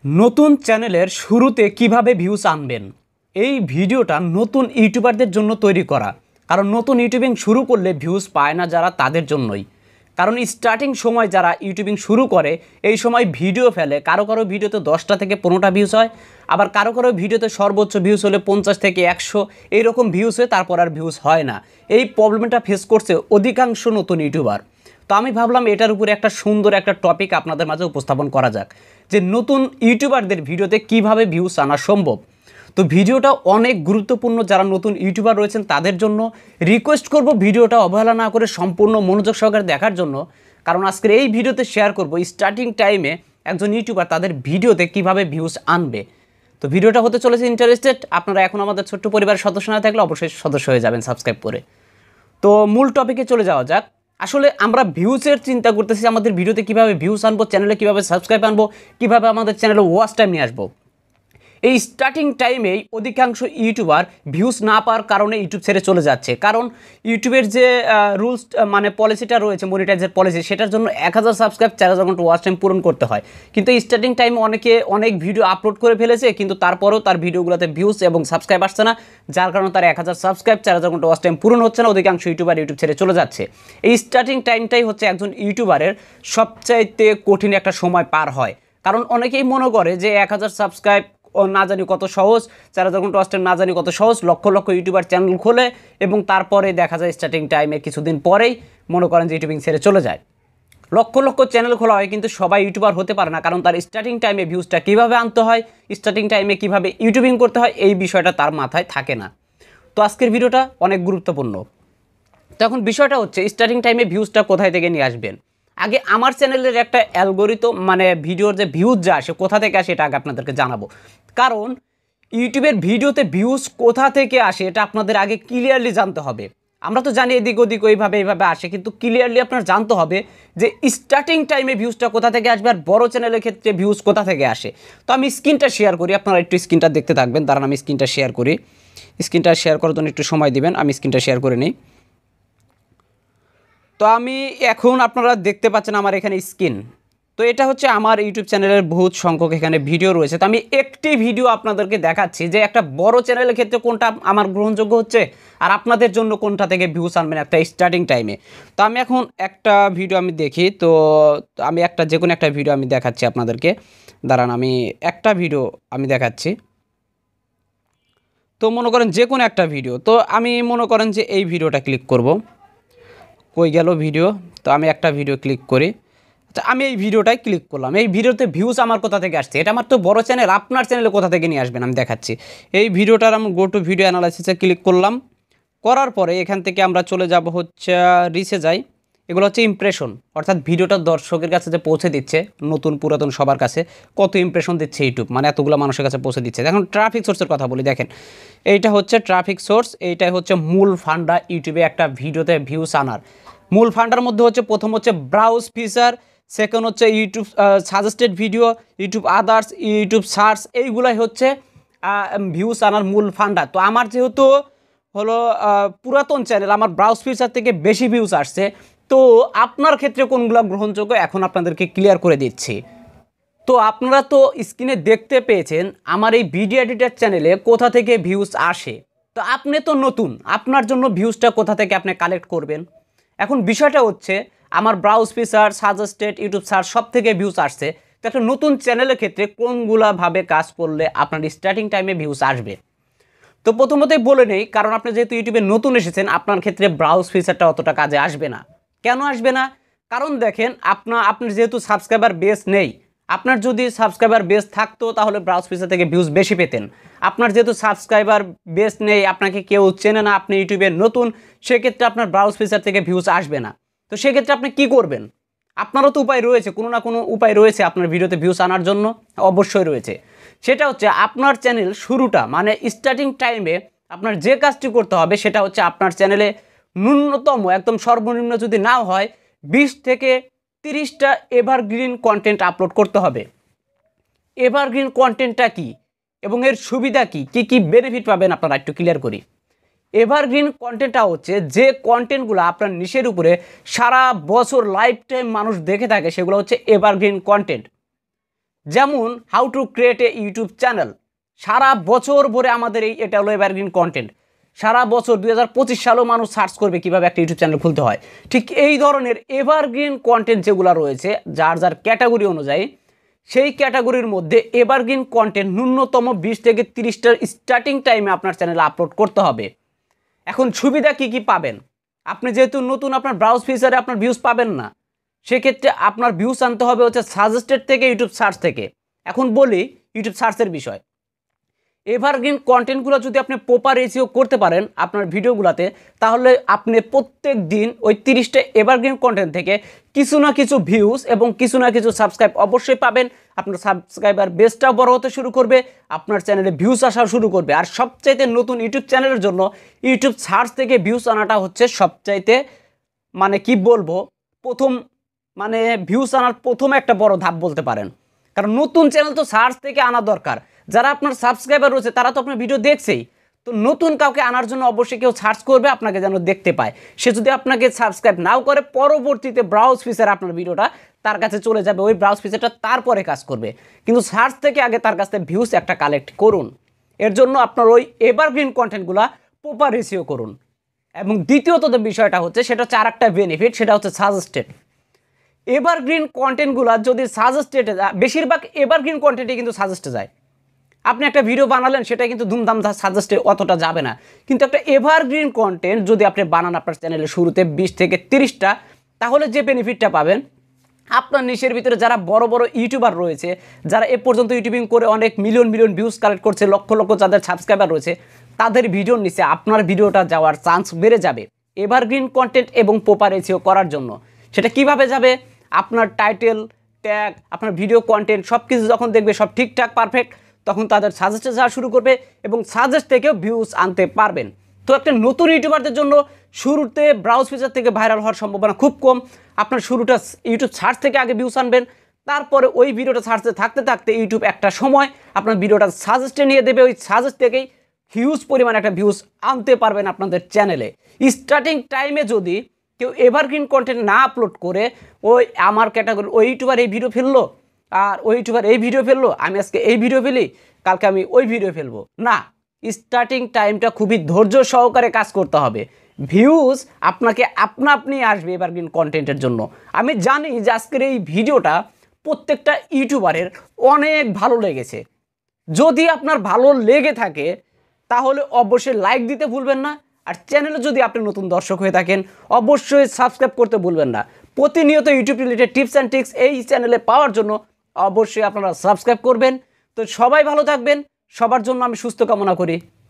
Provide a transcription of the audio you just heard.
নতুন চ্যানেলের শুরুতে কিভাবে ভিউজ আনবেন এই ভিডিওটা নতুন ইউটিউবারদের জন্য তৈরি করা। কারণ নতুন ইউটিউবিং শুরু করলে ভিউজ পায় না যারা, তাদের জন্যই। কারণ স্টার্টিং সময় যারা ইউটিউবিং শুরু করে এই সময় ভিডিও ফেলে, কারো কারো ভিডিওতে 10টা থেকে 15টা ভিউজ হয়, আবার কারো কারো ভিডিওতে সর্বোচ্চ ভিউজ হলে 50 থেকে 100 এইরকম ভিউজ হয়, তারপর আর ভিউজ হয় না। এই প্রবলেমটা ফেস করছে অধিকাংশ নতুন ইউটিউবার। তো আমি ভাবলাম এটার উপরে একটা সুন্দর একটা টপিক আপনাদের মাঝে উপস্থাপন করা যাক, যে নতুন ইউটিউবারদের ভিডিওতে কিভাবে ভিউজ আনা সম্ভব। তো ভিডিওটা অনেক গুরুত্বপূর্ণ, যারা নতুন ইউটিউবার রয়েছেন তাদের জন্য রিকোয়েস্ট করব ভিডিওটা অবহেলা না করে সম্পূর্ণ মনোযোগ সহকারে দেখার জন্য। কারণ আজকের এই ভিডিওতে শেয়ার করব স্টার্টিং টাইমে একজন ইউটিউবার তাদের ভিডিওতে কিভাবে ভিউজ আনবে। তো ভিডিওটা হতে চলেছে ইন্টারেস্টেড। আপনারা এখন আমাদের ছোট্ট পরিবারের সদস্য না থাকলে অবশ্যই সদস্য হয়ে যাবেন সাবস্ক্রাইব করে। তো মূল টপিকে চলে যাওয়া যাক। আসলে আমরা ভিউজের চিন্তা করতেছি, আমাদের ভিডিওতে কিভাবে ভিউজ আনবো, চ্যানেলে কিভাবে সাবস্ক্রাইব আনবো, কিভাবে আমাদের চ্যানেলে ওয়াচ টাইম নিয়ে আসবো। এই স্টার্টিং টাইমেই অধিকাংশ ইউটিউবার ভিউজ না পাওয়ার কারণে ইউটিউব ছেড়ে চলে যাচ্ছে। কারণ ইউটিউবের যে রুলস মানে পলিসিটা রয়েছে, মনিটাইজের পলিসি, সেটার জন্য 1000 সাবস্ক্রাইব 4000 ঘন্টা ওয়াচ টাইম পূরণ করতে হয়। কিন্তু এই স্টার্টিং টাইমে অনেকে অনেক ভিডিও আপলোড করে ফেলেছে, কিন্তু তারপরেও তার ভিডিওগুলোতে ভিউজ এবং সাবস্ক্রাইব আসছে না, যার কারণে তার 1000 সাবস্ক্রাইব 4000 ঘন্টা ওয়াচ টাইম পূরণ হচ্ছে না। অধিকাংশ ইউটিউবার ইউটিউব ছেড়ে চলে যাচ্ছে। এই স্টার্টিং টাইমটাই হচ্ছে একজন ইউটিউবারের সবচাইতে কঠিন একটা সময় পার হয়। কারণ অনেকেই মনে করে যে 1000 সাবস্ক্রাইব না জানি কত সহজ, 4000 ঘন্টা ওয়াচ টাইম না জানি কত সহজ, লক্ষ লক্ষ ইউটিউবার চ্যানেল খোলে এবং তারপরে দেখা যায় স্টার্টিং টাইমে কিছুদিন পরেই মনে করেন যে ইউটিউবিং ছেড়ে চলে যায়। লক্ষ লক্ষ চ্যানেল খোলা হয়, কিন্তু সবাই ইউটিউবার হতে পারে না, কারণ তার স্টার্টিং টাইমে ভিউজটা কীভাবে আনতে হয়, স্টার্টিং টাইমে কীভাবে ইউটিউবিং করতে হয়, এই বিষয়টা তার মাথায় থাকে না। তো আজকের ভিডিওটা অনেক গুরুত্বপূর্ণ। তো এখন বিষয়টা হচ্ছে স্টার্টিং টাইমে ভিউজটা কোথায় থেকে নিয়ে আসবেন। আগে আমার চ্যানেলের একটা অ্যালগোরিদম মানে ভিডিওর যে ভিউজ যা আসে কোথা থেকে আসে এটা আগে আপনাদেরকে জানাবো। কারণ ইউটিউবের ভিডিওতে ভিউজ কোথা থেকে আসে এটা আপনাদের আগে ক্লিয়ারলি জানতে হবে। আমরা তো জানি এদিক ওদিক এইভাবে আসে, কিন্তু ক্লিয়ারলি আপনার জানতে হবে যে স্টার্টিং টাইমে ভিউজটা কোথা থেকে আসবে আর বড় চ্যানেলের ক্ষেত্রে ভিউজ কোথা থেকে আসে। তো আমি স্ক্রিনটা শেয়ার করি, আপনারা একটু স্ক্রিনটা দেখতে থাকবেন। দাঁড়ান আমি স্ক্রিনটা শেয়ার করি। স্ক্রিনটা শেয়ার করার জন্য একটু সময় দিবেন, আমি স্ক্রিনটা শেয়ার করে নিই। তো আমি এখন আপনারা দেখতে পাচ্ছেন আমার এখানে স্ক্রিন। তো এটা হচ্ছে আমার ইউটিউব চ্যানেলের বহুত সংখ্যক এখানে ভিডিও রয়েছে। তো আমি একটি ভিডিও আপনাদেরকে দেখাচ্ছি যে একটা বড় চ্যানেলের ক্ষেত্রে কোনটা আমার গ্রহণযোগ্য হচ্ছে আর আপনাদের জন্য কোনটা থেকে ভিউজ আনবেন একটা স্টার্টিং টাইমে। তো আমি এখন একটা ভিডিও আমি দেখি। তো আমি যে কোনো একটা ভিডিও আমি দেখাচ্ছি আপনাদেরকে। দাঁড়ান আমি একটা ভিডিও আমি দেখাচ্ছি। তো মনে করেন যে কোনো একটা ভিডিও, তো আমি মনে করেন যে এই ভিডিওটা ক্লিক করব। কই গেল ভিডিও? তো আমি একটা ভিডিও ক্লিক করি। আচ্ছা আমি এই ভিডিওটাই ক্লিক করলাম। এই ভিডিওতে ভিউজ আমার কোথা থেকে আসছে, এটা আমার তো বড় চ্যানেল, আপনার চ্যানেলে কোথা থেকে নিয়ে আসবেন আমি দেখাচ্ছি। এই ভিডিওটার আমি গো টু ভিডিও অ্যানালাইসিসে ক্লিক করলাম। করার পরে এখান থেকে আমরা চলে যাব হচ্ছে রিচে যাই। এগুলো হচ্ছে ইমপ্রেশন, অর্থাৎ ভিডিওটা দর্শকের কাছে যে পৌঁছে দিচ্ছে, নতুন পুরাতন সবার কাছে কত ইমপ্রেশন দিচ্ছে ইউটিউব, মানে এতগুলো মানুষের কাছে পৌঁছে দিচ্ছে। এখন ট্রাফিক সোর্সের কথা বলি, দেখেন এইটা হচ্ছে ট্রাফিক সোর্স, এইটাই হচ্ছে মূল ফান্ডা ইউটিউবে একটা ভিডিওতে ভিউজ আনার। মূল ফান্ডার মধ্যে হচ্ছে প্রথম হচ্ছে ব্রাউজ ফিচার, সেকেন্ড হচ্ছে YouTube suggested video, YouTube others, YouTube search, এইগুলাই হচ্ছে ভিউজ আনার মূল ফান্ডার। তো আমার যেহেতু হলো পুরাতন চ্যানেল, আমার ব্রাউজ ফিচার থেকে বেশি ভিউজ আসছে। তো আপনার ক্ষেত্রে কোনগুলো গ্রহণযোগ্য এখন আপনাদেরকে ক্লিয়ার করে দিচ্ছি। তো আপনারা তো স্ক্রিনে দেখতে পেয়েছেন আমার এই ভিডিও এডিটর চ্যানেলে কোথা থেকে ভিউজ আসে। তো আপনি তো নতুন, আপনার জন্য ভিউজটা কোথা থেকে আপনি কালেক্ট করবেন। এখন বিষয়টা হচ্ছে আমার browse feature, suggested, YouTube search সব থেকে ভিউজ আসছে। তো একটা নতুন চ্যানেলের ক্ষেত্রে কোনগুলাভাবে কাজ করলে আপনার স্টার্টিং টাইমে ভিউজ আসবে। তো প্রথমতই বলে নেই, কারণ আপনি যেহেতু ইউটিউবে নতুন এসেছেন আপনার ক্ষেত্রে ব্রাউজ ফিচারটা অতটা কাজে আসবে না। কেন আসবে না? কারণ দেখেন আপনার যেহেতু সাবস্ক্রাইবার বেস নেই। আপনার যদি সাবস্ক্রাইবার বেস থাকতো তাহলে ব্রাউজ ফিচার থেকে ভিউজ বেশি পেতেন। আপনার যেহেতু সাবস্ক্রাইবার বেস নেই, আপনাকে কেউ চেনে না, আপনি ইউটিউবে নতুন, সেক্ষেত্রে আপনার ব্রাউজ ফিচার থেকে ভিউজ আসবে না। তো সেক্ষেত্রে আপনি কি করবেন? আপনারও তো উপায় রয়েছে, কোনো না কোনো উপায় রয়েছে আপনার ভিডিওতে ভিউজ আনার জন্য, অবশ্যই রয়েছে। সেটা হচ্ছে আপনার চ্যানেল শুরুটা মানে স্টার্টিং টাইমে আপনার যে কাজটি করতে হবে সেটা হচ্ছে আপনার চ্যানেলে ন্যূনতম একদম সর্বনিম্ন যদি নাও হয় 20 থেকে 30টা এভারগ্রিন কন্টেন্ট আপলোড করতে হবে। এভারগ্রিন কন্টেন্টটা কি এবং এর সুবিধা কি কি বেনিফিট পাবেন আপনারা একটু ক্লিয়ার করি। এভারগ্রিন কন্টেন্টটা হচ্ছে যে কন্টেন্টগুলো আপনার নিশের উপরে সারা বছর লাইফ টাইম মানুষ দেখে থাকে, সেগুলো হচ্ছে এভারগ্রিন কন্টেন্ট। যেমন how to create a YouTube channel, সারা বছর ভরে আমাদের এটা হলো এভারগ্রিন কন্টেন্ট। সারা বছর 2025 সালেও মানুষ সার্চ করবে কীভাবে একটা ইউটিউব চ্যানেল খুলতে হয়। ঠিক এই ধরনের এভারগ্রিন কন্টেন্ট যেগুলো রয়েছে যার যার ক্যাটাগরি অনুযায়ী, সেই ক্যাটাগরির মধ্যে এভারগ্রিন কন্টেন্ট ন্যূনতম 20 থেকে 30টার স্টার্টিং টাইমে আপনার চ্যানেলে আপলোড করতে হবে। এখন সুবিধা কি কি পাবেন? আপনি যেহেতু নতুন, আপনার ব্রাউজ ফিচারে আপনার ভিউজ পাবেন না, সেক্ষেত্রে আপনার ভিউজ আনতে হবে হচ্ছে সাজেস্টেড থেকে, ইউটিউব সার্চ থেকে। এখন বলি ইউটিউব সার্চের বিষয়। এভারগ্রিন কন্টেন্টগুলো যদি আপনি প্রপার এসইও করতে পারেন আপনার ভিডিওগুলোতে, তাহলে আপনি প্রত্যেক দিন ওই 30টা এভারগ্রিন কন্টেন্ট থেকে কিছু না কিছু ভিউজ এবং কিছু না কিছু সাবস্ক্রাইব অবশ্যই পাবেন। আপনার সাবস্ক্রাইবার বেসটাও বড় হতে শুরু করবে, আপনার চ্যানেলে ভিউজ আসা শুরু করবে। আর সবচাইতে নতুন ইউটিউব চ্যানেলের জন্য ইউটিউব সার্চ থেকে ভিউজ আনাটা হচ্ছে সবচাইতে, মানে কি বলবো, প্রথম, মানে ভিউজ আনার প্রথম একটা বড় ধাপ বলতে পারেন। কারণ নতুন চ্যানেল তো সার্চ থেকে আনা দরকার। যারা আপনার সাবস্ক্রাইবার রয়েছে তারা তো আপনার ভিডিও দেখছেই, তো নতুন কাউকে আনার জন্য অবশ্যই কেউ সার্চ করবে আপনাকে যেন দেখতে পায়। সে যদি আপনাকে সাবস্ক্রাইব নাও করে, পরবর্তীতে ব্রাউজ ফিচার আপনার ভিডিওটা তার কাছে চলে যাবে, ওই ব্রাউজ ফিচারটা তারপরে কাজ করবে। কিন্তু সার্চ থেকে আগে তার কাছ থেকে ভিউজ একটা কালেক্ট করুন। এর জন্য আপনার ওই এভারগ্রিন কন্টেন্টগুলো প্রপার এসইও করুন। এবং দ্বিতীয়ত যে বিষয়টা হচ্ছে, সেটা হচ্ছে আর একটা বেনিফিট, সেটা হচ্ছে সাজেস্টেড। এভারগ্রিন কন্টেন্টগুলো যদি সাজেস্টেড, বেশিরভাগ এভারগ্রিন কন্টেন্টে কিন্তু সাজেস্টে যায়। আপনি একটা ভিডিও বানালেন, সেটা কিন্তু ধুমধাম সাজেস্টে অতটা যাবে না। কিন্তু একটা এভারগ্রিন কন্টেন্ট যদি আপনি বানান আপনার চ্যানেলের শুরুতে 20 থেকে 30টা, তাহলে যে বেনিফিটটা পাবেন, আপনার নিশের ভিতরে যারা বড় বড় ইউটিউবার রয়েছে, যারা এ পর্যন্ত ইউটিউবিং করে অনেক মিলিয়ন মিলিয়ন ভিউজ কালেক্ট করছে, লক্ষ লক্ষ যাদের সাবস্ক্রাইবার রয়েছে, তাদের ভিডিওর নিচে আপনার ভিডিওটা যাওয়ার চান্স বেড়ে যাবে এভারগ্রিন কন্টেন্ট এবং প্রপার এসইও করার জন্য। সেটা কিভাবে যাবে? আপনার টাইটেল, ট্যাগ, আপনার ভিডিও কন্টেন্ট সব কিছু যখন দেখবে সব ঠিকঠাক পারফেক্ট, তখন তাদের সাজেস্টে যাওয়া শুরু করবে এবং সাজেস্ট থেকেও ভিউজ আনতে পারবেন। তো একটা নতুন ইউটিউবারদের জন্য শুরুতে ব্রাউজ ফিচার থেকে ভাইরাল হওয়ার সম্ভাবনা খুব কম। আপনার শুরুটা ইউটিউব সার্চ থেকে আগে ভিউজ আনবেন, তারপরে ওই ভিডিওটা সার্চে থাকতে থাকতে ইউটিউব একটা সময় আপনার ভিডিওটা সাজেস্টে নিয়ে দেবে, ওই সাজেস্ট থেকেই হিউজ পরিমাণ একটা ভিউজ আনতে পারবেন আপনাদের চ্যানেলে। স্টার্টিং টাইমে যদি কেউ এভারগ্রিন কন্টেন্ট না আপলোড করে, ওই আমার ক্যাটাগরি ওই ইউটিউবার এই ভিডিও ফেললো আর ওই ইউটিউবার এই ভিডিও ফেললো, আমি আজকে এই ভিডিও ফেলি, কালকে আমি ওই ভিডিও ফেলবো না। স্টার্টিং টাইমটা খুবই ধৈর্য সহকারে কাজ করতে হবে। ভিউজ আপনাকে আপনা আপনি আসবে এভারগ্রিন কন্টেন্টের জন্য। আমি জানি যে আজকের এই ভিডিওটা প্রত্যেকটা ইউটিউবারের অনেক ভালো লেগেছে। যদি আপনার ভালো লেগে থাকে তাহলে অবশ্যই লাইক দিতে ভুলবেন না। আর চ্যানেলে যদি আপনি নতুন দর্শক হয়ে থাকেন, অবশ্যই সাবস্ক্রাইব করতে ভুলবেন না। প্রতিনিয়ত YouTube related tips and tricks এই চ্যানেলে পাওয়ার জন্য অবশ্যই আপনারা সাবস্ক্রাইব করবেন। তো সবাই ভালো থাকবেন, সবার জন্য আমি সুস্থ কামনা করি।